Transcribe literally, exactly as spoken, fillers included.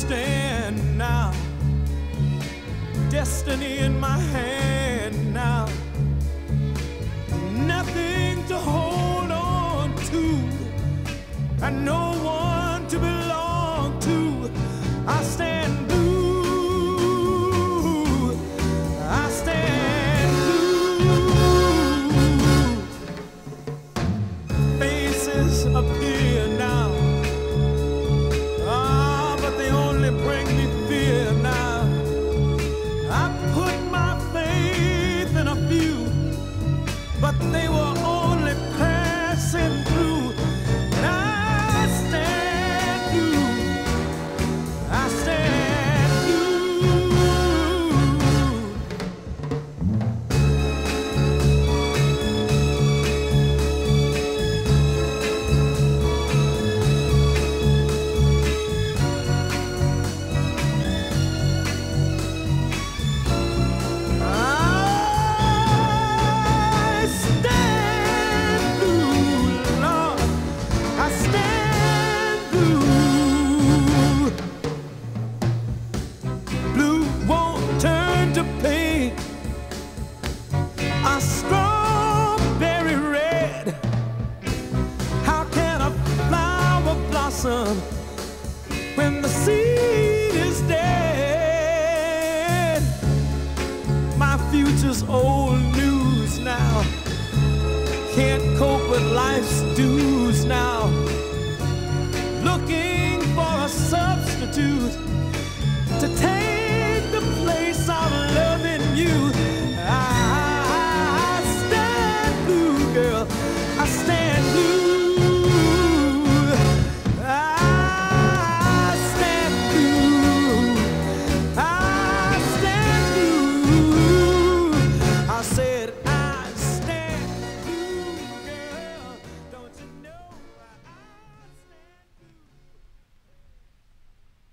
stand now, destiny in my hand now, nothing to hold on to, and no one to belong to. I stand blue, I stand blue. Faces appear now, ah, but they only bring me fear now. I put my faith in a few, but they were only passing through. And I stand blue, I stand a strawberry red. How can a flower blossom when the seed is dead? My future's old news now, can't cope with life's dues now, looking for a substitute to take